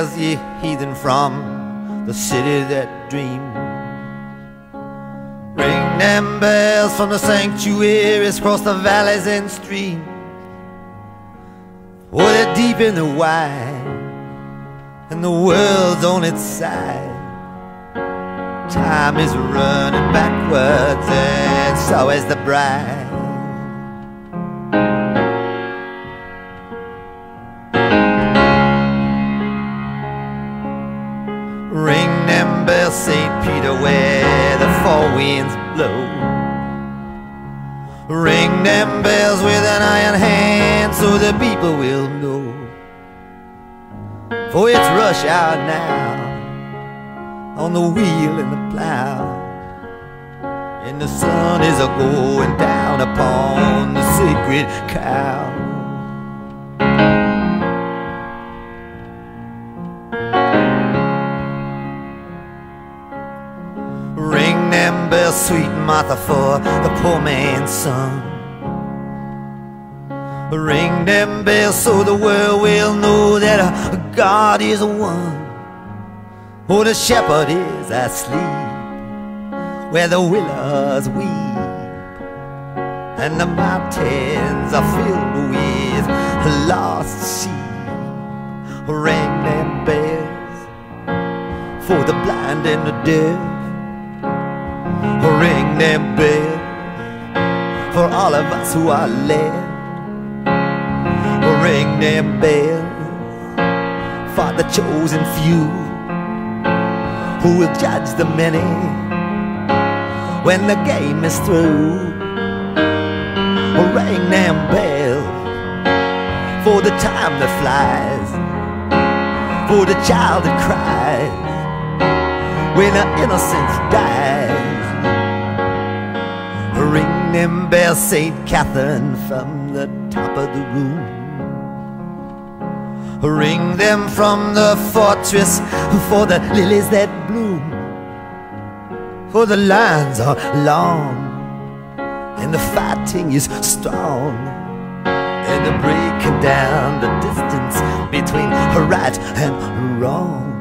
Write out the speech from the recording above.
bells, ye heathen from the city that dreams. Ring them bells from the sanctuaries across the valleys and streams. Oh, they're deep in the wide, and the world's on its side. Time is running backwards, and so is the bride. Ring them bells, St. Peter, where the four winds blow. Ring them bells with an iron hand, so the people will know. For it's rush hour now, on the wheel and the plow, and the sun is a-going down upon the sacred cow. Ring them bells, sweet Martha, for the poor man's son. Ring them bells so the world will know that God is one. Oh, the shepherd is asleep where the willows weep, and the mountains are filled with lost sheep. Ring them bells for the blind and the deaf. Ring them bells for all of us who are left. Ring them bells for the chosen few, who will judge the many when the game is through. Ring them bells for the time that flies, for the child that cries when her innocence dies. Ring them bells, St. Catherine, from the top of the room. Ring them from the fortress for the lilies that bloom. For the lines are long and the fighting is strong, and they're breaking down the distance between right and wrong.